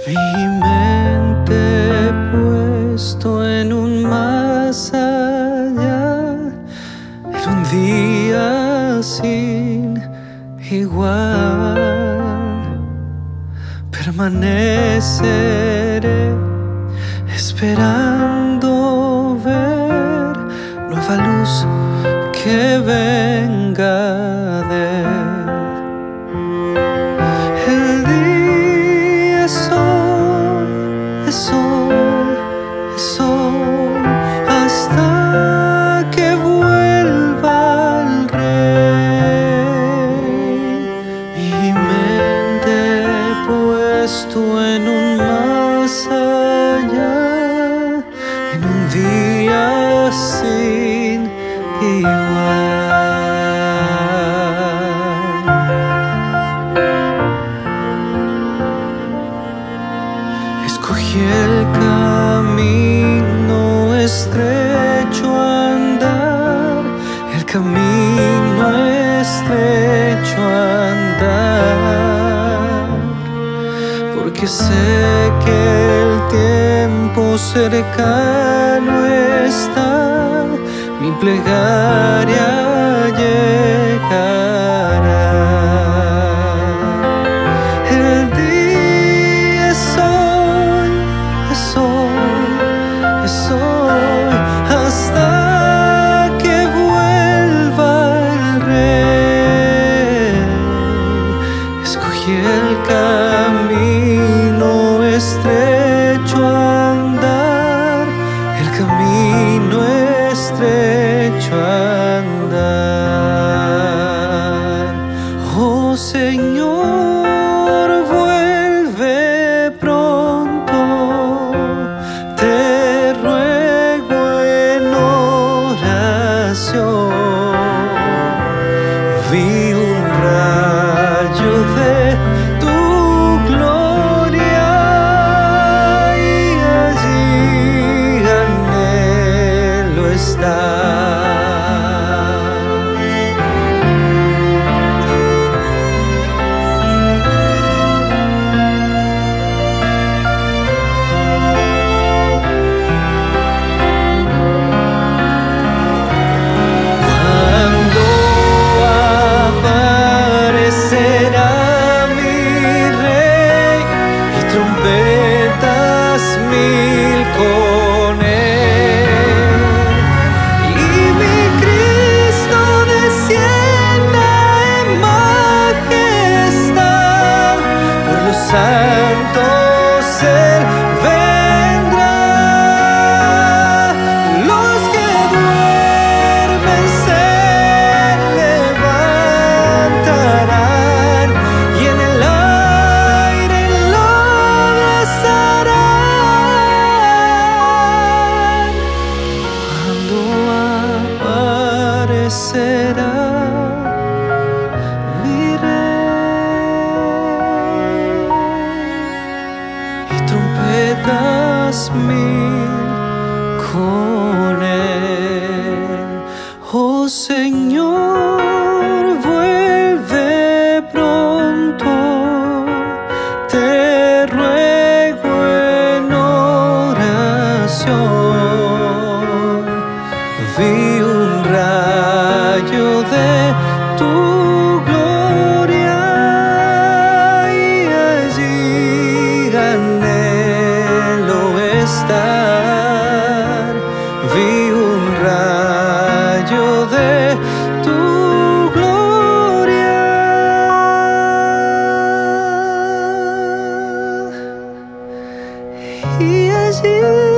Mi mente puesto en un más allá, en un día sin igual. Permaneceré esperando ver nueva luz que venga de el día. Es hoy, es hoy, es hoy, hasta que vuelva el Rey. Mi mente puesto en un más allá, en un día sin igual. Escogí el camino estrecho a andar, el camino estrecho a andar, porque sé que el tiempo cercano está, mi plegaria llegará. El día es hoy, es hoy, es hoy, hasta que vuelva el Rey. Escogí el camino estrecho a andar, el camino estrecho a andar. Oh Señor, vuelve pronto, te ruego en oración. Vi un rayo de tu gloria y allí anhelo estar. Cuando aparecerá mi Rey y trompetas mil con él, y mi Cristo descienda en majestad, por los santos Él vendrá. Los que duermen se levantarán y en el aire lo besarán. Cuando aparecerá mi Rey y trompetas mil con él. Oh Señor, vuelve pronto, te ruego en oración. Vi un rayo de tu gloria y allí anhelo estar. Vi un rayo de tu gloria y allí